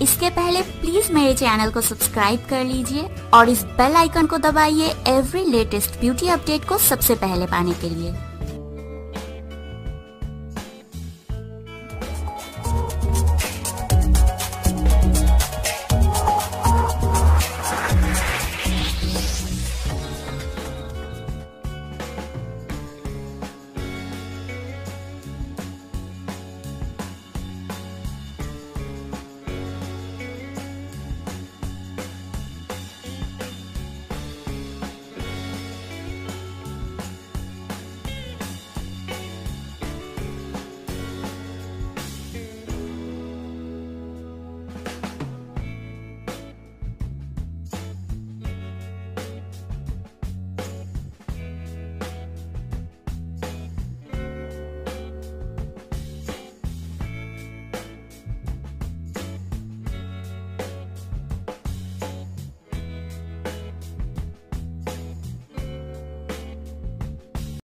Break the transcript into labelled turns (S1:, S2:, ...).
S1: इसके पहले प्लीज मेरे चैनल को सब्सक्राइब कर लीजिए और इस बेल आइकन को दबाइए एवरी लेटेस्ट ब्यूटी अपडेट को सबसे पहले पाने के लिए।